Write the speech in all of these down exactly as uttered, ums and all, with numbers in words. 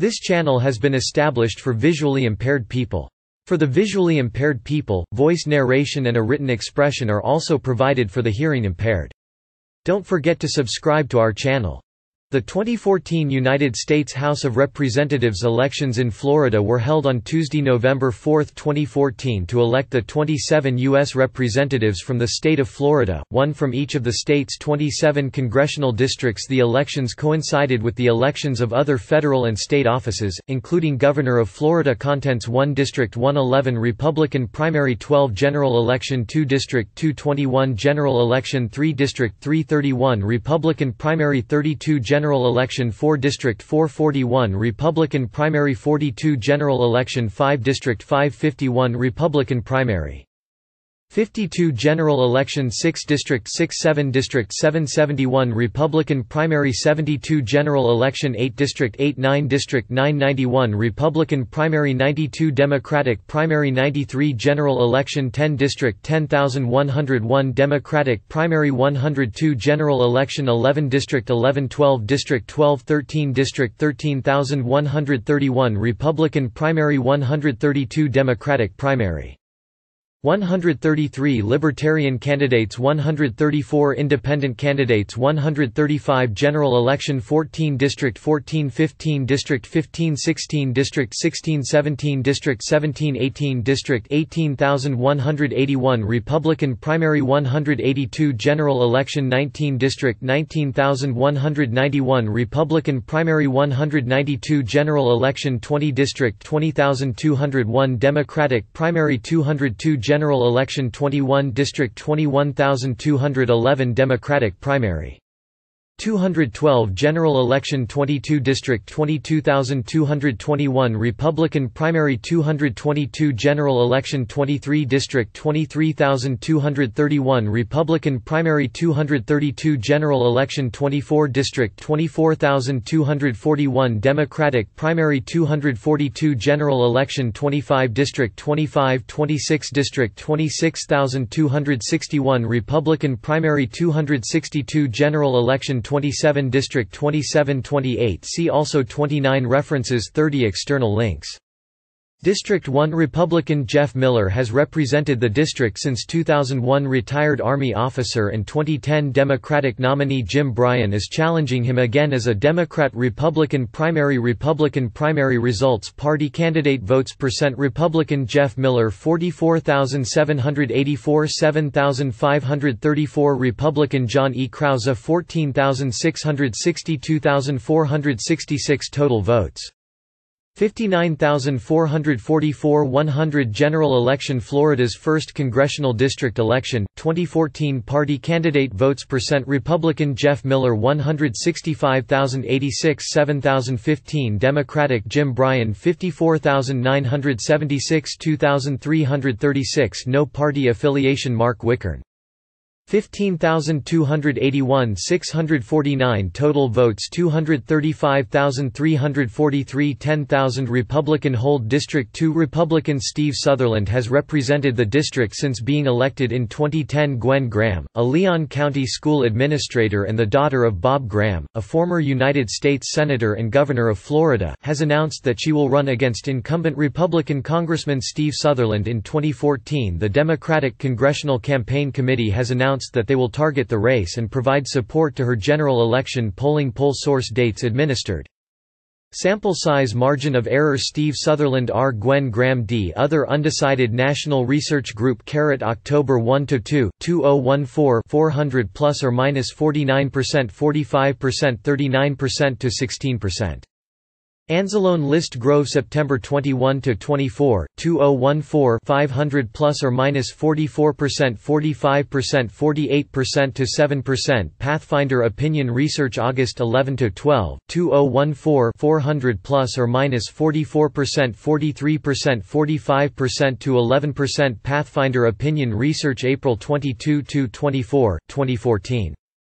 This channel has been established for visually impaired people. For the visually impaired people, voice narration and a written expression are also provided for the hearing impaired. Don't forget to subscribe to our channel. The twenty fourteen United States House of Representatives elections in Florida were held on Tuesday, November fourth, twenty fourteen to elect the twenty-seven U S representatives from the state of Florida, one from each of the state's twenty-seven congressional districts. The elections coincided with the elections of other federal and state offices, including Governor of Florida. Contents: one District one eleven Republican primary, twelve General Election, two District two twenty-one General Election, three District three thirty-one Republican primary, thirty-two General Election, four District four forty-one Republican primary, forty-two General Election, five District five fifty-one Republican primary, fifty-two General Election, six District six seven District seven seventy-one Republican primary, seventy-two General Election, eight District eight nine District nine ninety-one Republican primary, ninety-two Democratic primary, ninety-three General Election, ten District ten thousand one hundred one Democratic primary, one hundred two General Election, eleven District eleven twelve District twelve thirteen District thirteen thousand one hundred thirty-one Republican primary, one hundred thirty-two Democratic primary, one hundred thirty-three Libertarian candidates, one hundred thirty-four Independent candidates, one hundred thirty-five General Election, fourteen District fourteen fifteen District fifteen sixteen District sixteen seventeen District seventeen eighteen District eighteen thousand one hundred eighty-one Republican primary, one hundred eighty-two General Election, nineteen District nineteen thousand one hundred ninety-one Republican primary, one hundred ninety-two General Election, twenty District twenty thousand two hundred one Democratic primary, two hundred two General Election, twenty-one District twenty-one thousand two hundred eleven Democratic primary, two hundred twelve General Election, twenty-two District twenty-two thousand two hundred twenty-one Republican primary, two hundred twenty-two General Election, twenty-three District twenty-three thousand two hundred thirty-one Republican primary, two hundred thirty-two General Election, twenty-four District twenty-four thousand two hundred forty-one Democratic primary, two hundred forty-two General Election, twenty-five District twenty-five twenty-six District twenty-six thousand two hundred sixty-one Republican primary, two hundred sixty-two General Election, twenty-seven District twenty-seven twenty-eight. See also twenty-nine References, thirty External links. District one Republican Jeff Miller has represented the district since two thousand one. Retired Army officer and twenty ten Democratic nominee Jim Bryan is challenging him again as a Democrat. Republican primary, Republican primary results, party candidate votes percent, Republican Jeff Miller forty-four thousand seven hundred eighty-four, seven thousand five hundred thirty-four Republican John E. Krause fourteen thousand six hundred sixty, two thousand four hundred sixty-six total votes, fifty-nine thousand four hundred forty-four. one hundred General Election, Florida's first congressional district election, twenty fourteen party candidate votes percent, Republican Jeff Miller one hundred sixty-five thousand eighty-six, seven thousand fifteen Democratic Jim Bryan fifty-four thousand nine hundred seventy-six, two thousand three hundred thirty-six No party affiliation, Mark Wickern fifteen thousand two hundred eighty-one, six hundred forty-nine total votes, two hundred thirty-five thousand three hundred forty-three, ten thousand Republican hold District two Republican Steve Sutherland has represented the district since being elected in twenty ten. Gwen Graham, a Leon County school administrator and the daughter of Bob Graham, a former United States Senator and Governor of Florida, has announced that she will run against incumbent Republican Congressman Steve Sutherland in twenty fourteen. The Democratic Congressional Campaign Committee has announced that they will target the race and provide support to her general election polling poll source dates administered. Sample size, margin of error, Steve Sutherland R. Gwen Graham D. Other undecided, National Research Group carat October first to second, two thousand fourteen, four hundred plus or minus forty-nine percent, forty-five percent, thirty-nine percent to sixteen percent. Anzalone List Grove September twenty-first to twenty-fourth, two thousand fourteen, five hundred plus or minus forty-four percent, forty-five percent, forty-eight percent to seven percent. Pathfinder Opinion Research August eleventh to twelfth, two thousand fourteen, four hundred plus or minus forty-four percent, forty-three percent, forty-five percent to eleven percent. Pathfinder Opinion Research April twenty-second to twenty-fourth, twenty fourteen.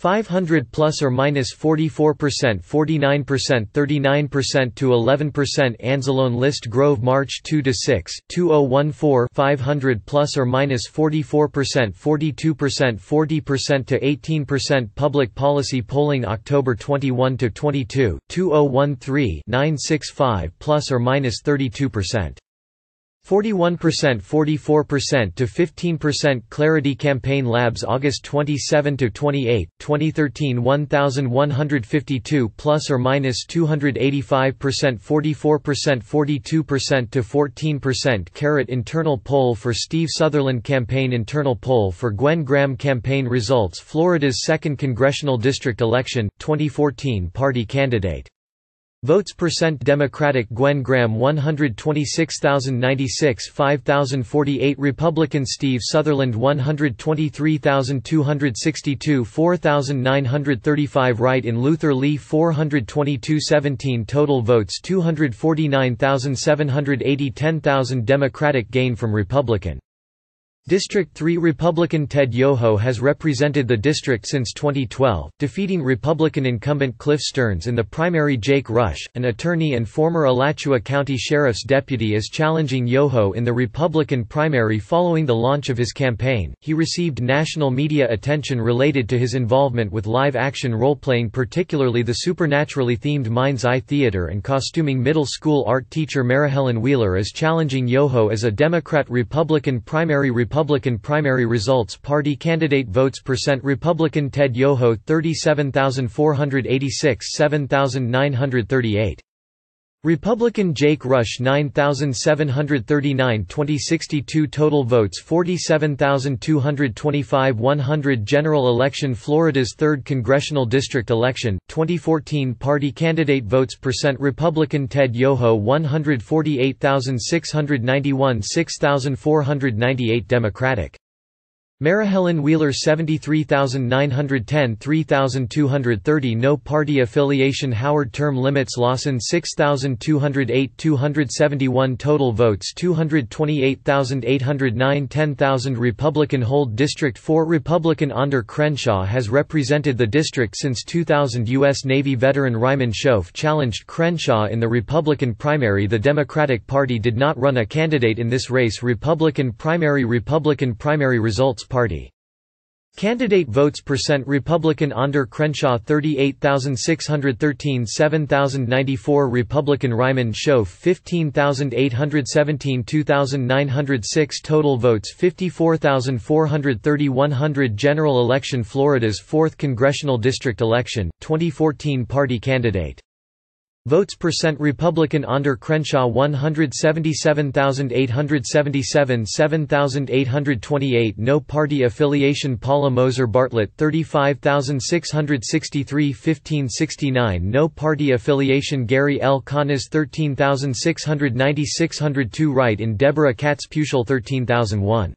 five hundred plus or minus forty-four percent, forty-nine percent, thirty-nine percent to eleven percent. Anzalone List Grove March two to six, two thousand fourteen. five hundred plus or minus forty-four percent, forty-two percent, forty percent to eighteen percent. Public Policy Polling October twenty-first to twenty-second, two thousand thirteen. nine sixty-five plus or minus thirty-two percent. forty-one percent, forty-four percent to fifteen percent. Clarity Campaign Labs August twenty-seventh to twenty-eighth, twenty thirteen one thousand one hundred fifty-two plus or minus two hundred eighty-five percent, forty-four percent, forty-two percent to fourteen percent. Carrot Internal Poll for Steve Sutherland Campaign Internal Poll for Gwen Graham Campaign Results Florida's second Congressional District Election, twenty fourteen Party Candidate Votes percent Democratic Gwen Graham one hundred twenty-six thousand ninety-six, five thousand forty-eight. Republican Steve Sutherland one hundred twenty-three thousand two hundred sixty-two, four thousand nine hundred thirty-five. Write-in Luther Lee four hundred twenty-two, seventeen. Total votes two hundred forty-nine thousand seven hundred eighty, ten thousand. Democratic gain from Republican District three Republican Ted Yoho has represented the district since twenty twelve, defeating Republican incumbent Cliff Stearns in the primary. Jake Rush, an attorney and former Alachua County Sheriff's deputy, is challenging Yoho in the Republican primary following the launch of his campaign. He received national media attention related to his involvement with live-action role-playing, particularly the supernaturally themed Mind's Eye Theater and costuming. Middle school art teacher Marihelen Wheeler is challenging Yoho as a Democrat-Republican primary. Republican primary results Party candidate votes percent Republican Ted Yoho thirty-seven thousand four hundred eighty-six, seven thousand nine hundred thirty-eight. Republican Jake Rush nine thousand seven hundred thirty-nine, twenty sixty-two. Total votes forty-seven thousand two hundred twenty-five, one hundred. General election Florida's third Congressional District Election, twenty fourteen Party candidate votes percent Republican Ted Yoho one hundred forty-eight thousand six hundred ninety-one, six thousand four hundred ninety-eight. Democratic Marihelen Wheeler seventy-three thousand nine hundred ten, three thousand two hundred thirty. No party affiliation Howard Term limits Lawson six thousand two hundred eight, two hundred seventy-one. Total votes two hundred twenty-eight thousand eight hundred nine, ten thousand. Republican Hold District four Republican Onder Crenshaw has represented the district since two thousand. U S Navy veteran Ryman Schoaf challenged Crenshaw in the Republican primary. The Democratic Party did not run a candidate in this race. Republican primary Republican primary results Party candidate votes percent Republican Onder Crenshaw thirty-eight thousand six hundred thirteen, seven thousand ninety-four. Republican Ryman Schoaf fifteen thousand eight hundred seventeen, two thousand nine hundred six. Total votes fifty-four thousand four hundred thirty, one hundred. General election Florida's fourth Congressional District Election, twenty fourteen Party candidate votes percent Republican Onder Crenshaw one hundred seventy-seven thousand eight hundred seventy-seven, seven thousand eight hundred twenty-eight. No party affiliation Paula Moser Bartlett thirty-five thousand six hundred sixty-three, fifteen sixty-nine. No party affiliation Gary L. Canas thirteen thousand six hundred ninety, six hundred two. Write-in Deborah Katz Puschel thirteen thousand one.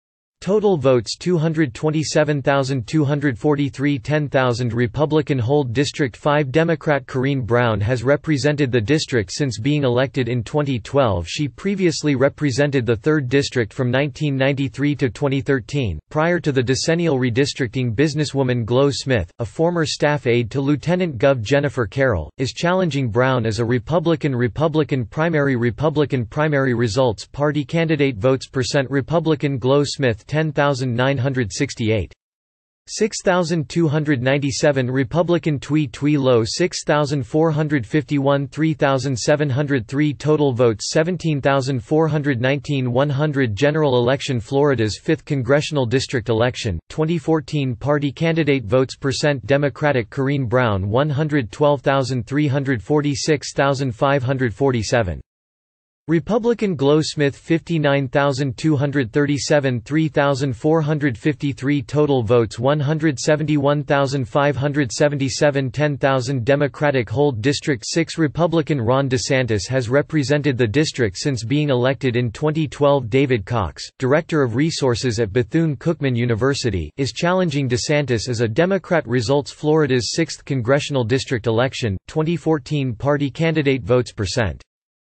Total votes two hundred twenty-seven thousand two hundred forty-three, ten thousand. Republican Hold District five Democrat Corrine Brown has represented the district since being elected in twenty twelve. She previously represented the third District from nineteen ninety-three to twenty thirteen. Prior to the decennial redistricting, businesswoman Glo Smith, a former staff aide to Lieutenant Gov Jennifer Carroll, is challenging Brown as a Republican. Republican primary Republican primary results Party candidate votes percent Republican Glo Smith ten thousand nine hundred sixty-eight. six thousand two hundred ninety-seven. Republican Twee Twee Low six thousand four hundred fifty-one, three thousand seven hundred three. Total votes seventeen thousand four hundred nineteen, one hundred. General election Florida's fifth Congressional District Election, twenty fourteen Party candidate votes percent Democratic Corrine Brown one hundred twelve thousand three hundred forty, six thousand five hundred forty-seven. Republican Glo Smith fifty-nine thousand two hundred thirty-seven, three thousand four hundred fifty-three. Total votes one hundred seventy-one thousand five hundred seventy-seven, ten thousand. Democratic Hold District six Republican Ron DeSantis has represented the district since being elected in twenty twelve. David Cox, Director of Resources at Bethune-Cookman University, is challenging DeSantis as a Democrat. Results Florida's sixth Congressional District Election, twenty fourteen Party candidate votes percent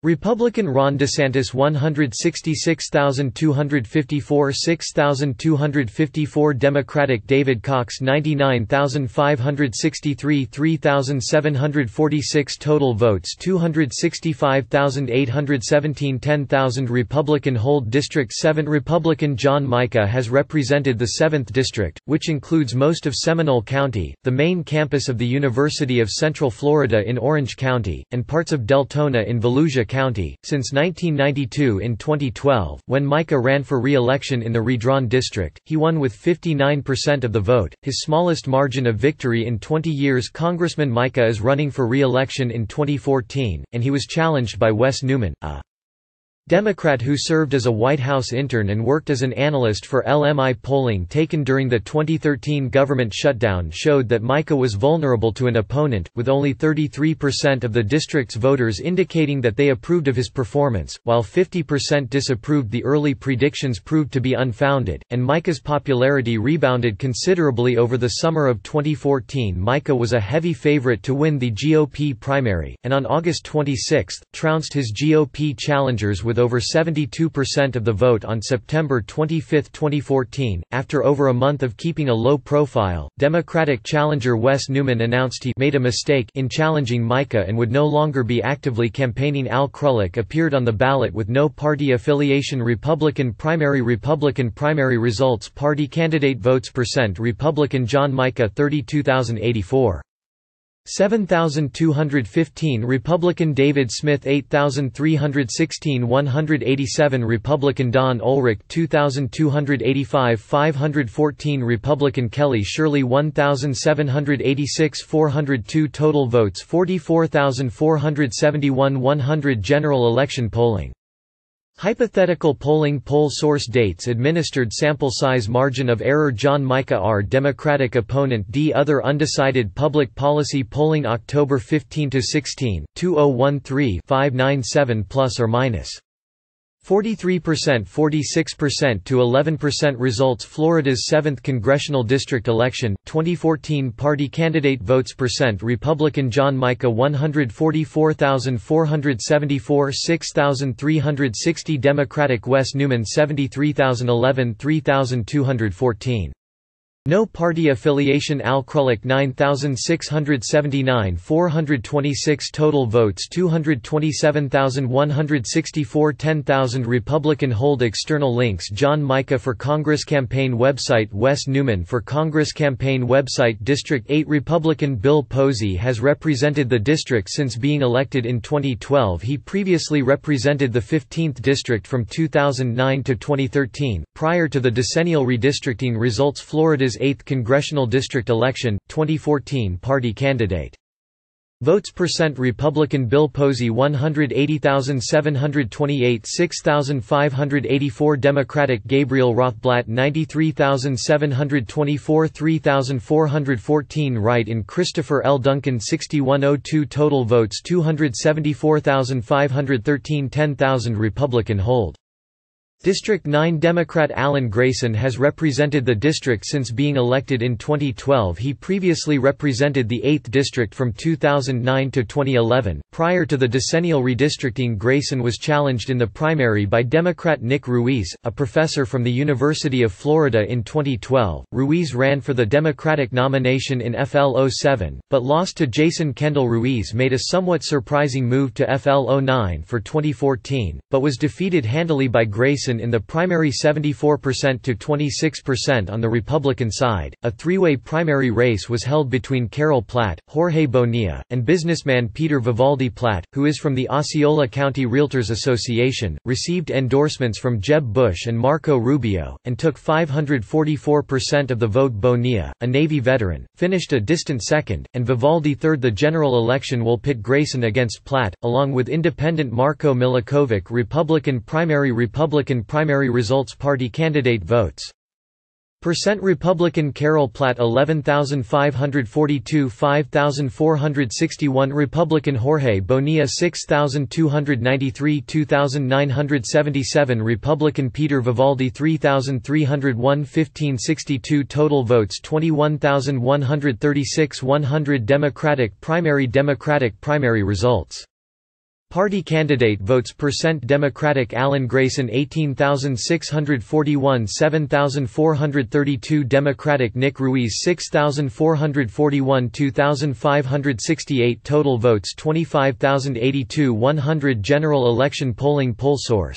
Republican Ron DeSantis one hundred sixty-six thousand two hundred fifty-four, six thousand two hundred fifty-four. Democratic David Cox ninety-nine thousand five hundred sixty-three, three thousand seven hundred forty-six. Total votes two hundred sixty-five thousand eight hundred seventeen, ten thousand. Republican Hold District seven. Republican John Mica has represented the seventh District, which includes most of Seminole County, the main campus of the University of Central Florida in Orange County, and parts of Deltona in Volusia County, since nineteen ninety-two. In twenty twelve, when Mica ran for re-election in the redrawn district, he won with fifty-nine percent of the vote, his smallest margin of victory in twenty years. Congressman Mica is running for re-election in twenty fourteen, and he was challenged by Wes Newman, a Democrat who served as a White House intern and worked as an analyst for L M I. Polling taken during the twenty thirteen government shutdown showed that Mica was vulnerable to an opponent, with only thirty-three percent of the district's voters indicating that they approved of his performance, while fifty percent disapproved. The early predictions proved to be unfounded, and Mica's popularity rebounded considerably over the summer of twenty fourteen. Mica was a heavy favorite to win the G O P primary, and on August twenty-sixth, trounced his G O P challengers with with over seventy-two percent of the vote on September twenty-fifth, twenty fourteen. After over a month of keeping a low profile, Democratic challenger Wes Newman announced he made a mistake in challenging Mica and would no longer be actively campaigning. Al Krullick appeared on the ballot with no party affiliation. Republican primary. Republican primary results. Party candidate votes percent. Republican John Mica thirty-two thousand eighty-four. seven thousand two hundred fifteen. Republican David Smith eight thousand three hundred sixteen, one hundred eighty-seven. Republican Don Ulrich two thousand two hundred eighty-five, five hundred fourteen. Republican Kelly Shirley one thousand seven hundred eighty-six, four hundred two. Total votes forty-four thousand four hundred seventy-one, one hundred. General election polling. Hypothetical polling. Poll source dates. Administered sample size. Margin of error. John Mica R. Democratic opponent D. Other undecided. Public policy polling. October fifteenth to sixteenth, two thousand thirteen, five ninety-seven plus or minus forty-three percent, forty-six percent to eleven percent. Results. Florida's seventh congressional district election, twenty fourteen. Party candidate votes percent. Republican John Mica one hundred forty-four thousand four hundred seventy-four, six thousand three hundred sixty. Democratic Wes Newman seventy-three thousand eleven, three thousand two hundred fourteen. No party affiliation. Al Krullick nine thousand six hundred seventy-nine, four hundred twenty-six. Total votes two hundred twenty-seven thousand one hundred sixty-four, ten thousand. Republican Hold external links. John Mica for Congress campaign website. Wes Newman for Congress campaign website. District eight. Republican Bill Posey has represented the district since being elected in twenty twelve. He previously represented the fifteenth district from two thousand nine to twenty thirteen, prior to the decennial redistricting results. Florida's eighth congressional district election, twenty fourteen. Party candidate votes percent. Republican Bill Posey one hundred eighty thousand seven hundred twenty-eight, six thousand five hundred eighty-four. Democratic Gabriel Rothblatt ninety-three thousand seven hundred twenty-four, three thousand four hundred fourteen. Write-in Christopher L. Duncan sixty-one thousand two. Total votes two hundred seventy-four thousand five hundred thirteen, ten thousand. Republican Hold District nine. Democrat Alan Grayson has represented the district since being elected in twenty twelve. He previously represented the eighth district from two thousand nine to twenty eleven. Prior to the decennial redistricting, Grayson was challenged in the primary by Democrat Nick Ruiz, a professor from the University of Florida. In twenty twelve, Ruiz ran for the Democratic nomination in F L oh seven, but lost to Jason Kendall. Ruiz made a somewhat surprising move to F L oh nine for twenty fourteen, but was defeated handily by Grayson in the primary seventy-four percent to twenty-six percent on the Republican side. A three-way primary race was held between Carol Platt, Jorge Bonilla, and businessman Peter Vivaldi. Platt, who is from the Osceola County Realtors Association, received endorsements from Jeb Bush and Marco Rubio, and took five hundred forty-four percent of the vote. Bonilla, a Navy veteran, finished a distant second, and Vivaldi third. The general election will pit Grayson against Platt, along with independent Marco Milikovic. Republican primary. Republican primary results. Party candidate votes percent. Republican Carol Platt eleven thousand five hundred forty-two, five thousand four hundred sixty-one. Republican Jorge Bonilla six thousand two hundred ninety-three, two thousand nine hundred seventy-seven. Republican Peter Vivaldi three thousand three hundred one, fifteen sixty-two. Total votes twenty-one thousand one hundred thirty-six, one hundred. Democratic primary. Democratic primary results Party candidate votes percent Democratic Alan Grayson eighteen thousand six hundred forty-one seven thousand four hundred thirty-two Democratic Nick Ruiz six thousand four hundred forty-one two thousand five hundred sixty-eight Total votes twenty-five thousand eighty-two one hundred General election polling poll source.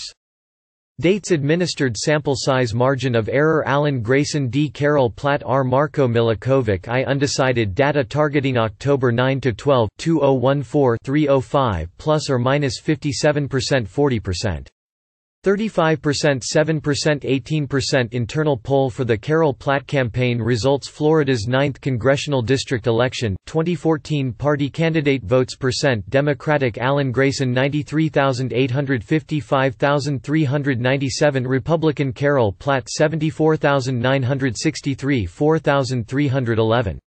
Dates administered sample size margin of error Alan Grayson D. Carol Platt R. Marko Milikovic I undecided data targeting October ninth to twelfth two thousand fourteen to three oh five plus or minus fifty-seven percent forty percent. thirty-five percent seven percent eighteen percent Internal poll for the Carol Platt campaign results Florida's ninth congressional district election, twenty fourteen Party candidate votes percent Democratic Alan Grayson ninety-three thousand eight hundred fifty-five thousand three hundred ninety-seven Republican Carol Platt seventy-four thousand nine hundred sixty-three four thousand three hundred eleven.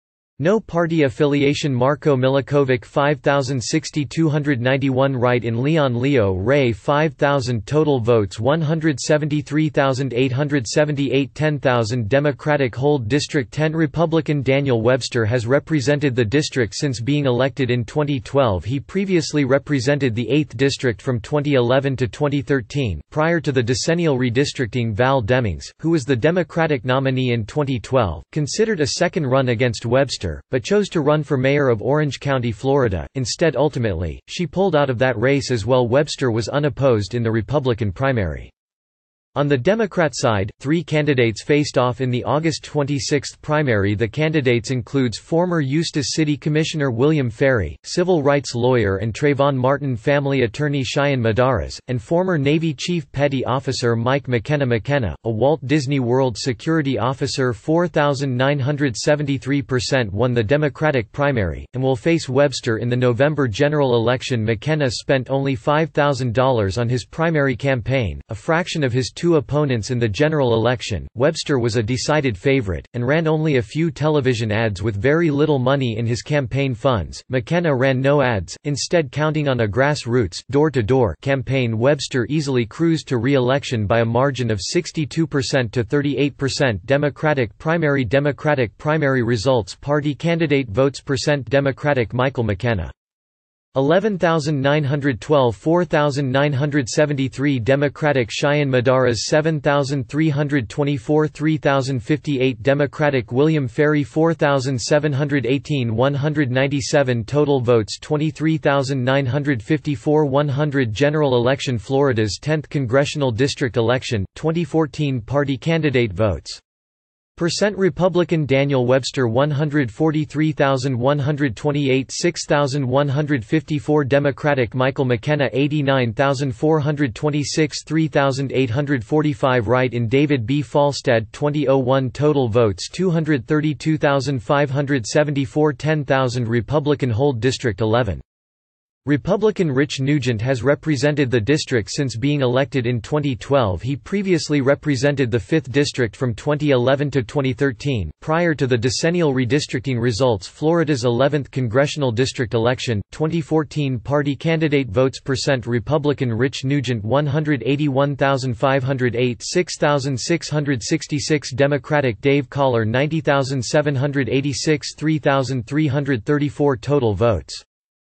No party affiliation Marko Milikovic five thousand sixty two hundred ninety-one Right in Leon Leo Ray five thousand Total votes one hundred seventy-three thousand eight hundred seventy-eight ten thousand Democratic Hold District ten Republican Daniel Webster has represented the district since being elected in twenty twelve. He previously represented the eighth District from twenty eleven to twenty thirteen, prior to the decennial redistricting. Val Demings, who was the Democratic nominee in twenty twelve, considered a second run against Webster, but chose to run for mayor of Orange County, Florida, instead. Ultimately, she pulled out of that race as well. Webster was unopposed in the Republican primary. On the Democrat side, three candidates faced off in the August twenty-sixth primary. The candidates includes former Eustis City Commissioner William Ferry, civil rights lawyer and Trayvon Martin family attorney Cheyenne Madaras, and former Navy Chief Petty Officer Mike McKenna. McKenna, a Walt Disney World security officer, four thousand nine hundred seventy-three percent won the Democratic primary, and will face Webster in the November general election. McKenna spent only five thousand dollars on his primary campaign, a fraction of his two opponents in the general election. Webster was a decided favorite, and ran only a few television ads with very little money in his campaign funds. McKenna ran no ads, instead counting on a grassroots, door-to-door campaign. Webster easily cruised to re-election by a margin of sixty-two percent to thirty-eight percent. Democratic primary Democratic primary results Party candidate votes percent Democratic Michael McKenna eleven thousand nine hundred twelve four thousand nine hundred seventy-three Democratic Cheyenne Madaras seven thousand three hundred twenty-four three thousand fifty-eight Democratic William Ferry four thousand seven hundred eighteen one hundred ninety-seven Total votes twenty-three thousand nine hundred fifty-four one hundred General election Florida's tenth congressional district election, twenty fourteen Party candidate votes Percent Republican Daniel Webster one hundred forty-three thousand one hundred twenty-eight six thousand one hundred fifty-four Democratic Michael McKenna eighty-nine thousand four hundred twenty-six three thousand eight hundred forty-five Right in David B. Falstad twenty oh one Total votes two hundred thirty-two thousand five hundred seventy-four ten thousand Republican Hold District eleven. Republican Rich Nugent has represented the district since being elected in twenty twelve. He previously represented the fifth District from twenty eleven to twenty thirteen, prior to the decennial redistricting results. Florida's eleventh congressional district election, twenty fourteen Party candidate votes percent Republican Rich Nugent one hundred eighty-one thousand five hundred eight six thousand six hundred sixty-six Democratic Dave Collar ninety thousand seven hundred eighty-six three thousand three hundred thirty-four Total votes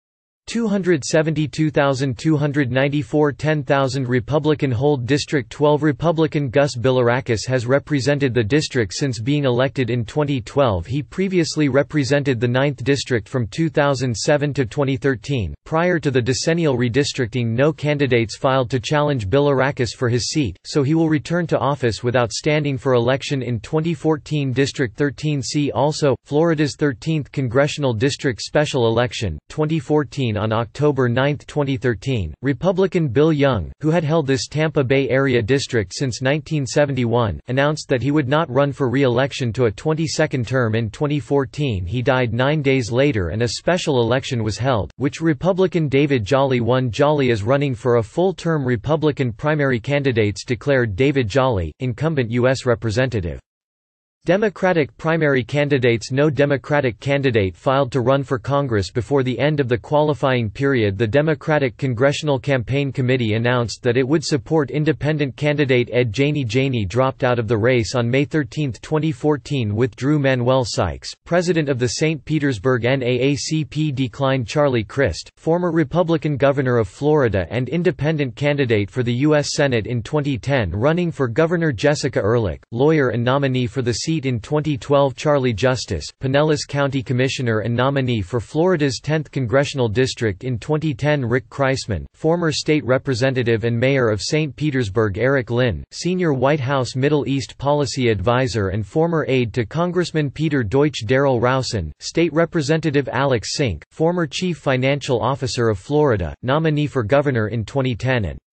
two hundred seventy-two thousand two hundred ninety-four ten thousand Republican Hold District twelve Republican Gus Bilirakis has represented the district since being elected in twenty twelve. He previously represented the ninth District from two thousand seven to twenty thirteen. Prior to the decennial redistricting, no candidates filed to challenge Bilirakis for his seat, so he will return to office without standing for election in twenty fourteen. District thirteen. See also, Florida's thirteenth Congressional District Special Election, twenty fourteen. On October ninth twenty thirteen, Republican Bill Young, who had held this Tampa Bay area district since nineteen seventy-one, announced that he would not run for re-election to a twenty-second term in twenty fourteen. He died nine days later and a special election was held, which Republican David Jolly won. Jolly is running for a full-term. Republican primary candidates declared David Jolly, incumbent U S Representative. Democratic primary candidates. No Democratic candidate filed to run for Congress before the end of the qualifying period. The Democratic Congressional Campaign Committee announced that it would support independent candidate Ed Janey. Janey dropped out of the race on May thirteenth twenty fourteen. Withdrew Manuel Sykes, president of the Saint Petersburg N double A C P. Declined Charlie Crist, former Republican governor of Florida and independent candidate for the U S Senate in twenty ten. Running for governor Jessica Ehrlich, lawyer and nominee for the seat in twenty twelve. Charlie Justice, Pinellas County Commissioner and nominee for Florida's tenth Congressional District in twenty ten. Rick Kreisman, former state representative and mayor of Saint Petersburg. Eric Lynn, senior White House Middle East policy advisor and former aide to Congressman Peter Deutsch. Darrell Rouson, state representative. Alex Sink, former chief financial officer of Florida, nominee for governor in twenty ten and